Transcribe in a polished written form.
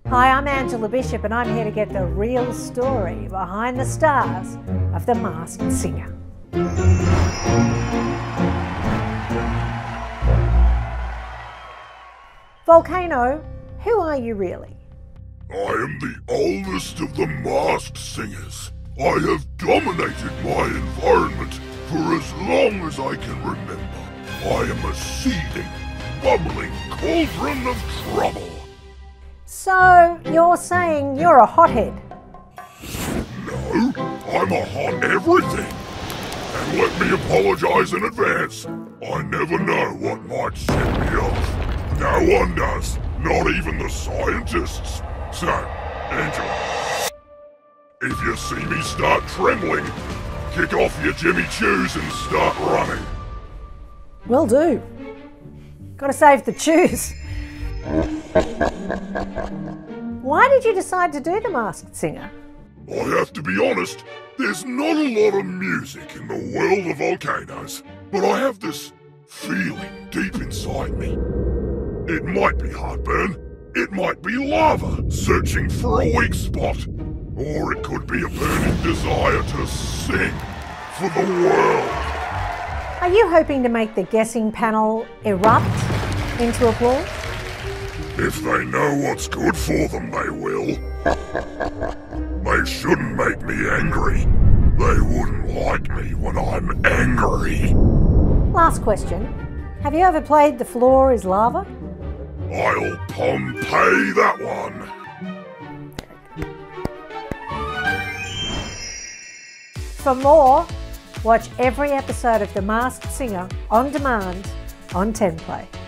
Hi, I'm Angela Bishop and I'm here to get the real story behind the stars of The Masked Singer. Volcano, who are you really? I am the oldest of the masked singers. I have dominated my environment for as long as I can remember. I am a seething, bubbling cauldron of trouble. So, you're saying you're a hothead? No, I'm a hot everything. And let me apologise in advance. I never know what might set me off. No one does, not even the scientists. So, Angela, if you see me start trembling, kick off your Jimmy Choos and start running. Will do. Gotta save the choos. Why did you decide to do The Masked Singer? I have to be honest, there's not a lot of music in the world of volcanoes, but I have this feeling deep inside me. It might be heartburn, it might be lava searching for a weak spot, or it could be a burning desire to sing for the world. Are you hoping to make the guessing panel erupt into applause? If they know what's good for them, they will. They shouldn't make me angry. They wouldn't like me when I'm angry. Last question. Have you ever played The Floor is Lava? I'll Pompeii that one. For more, watch every episode of The Masked Singer on demand on 10play.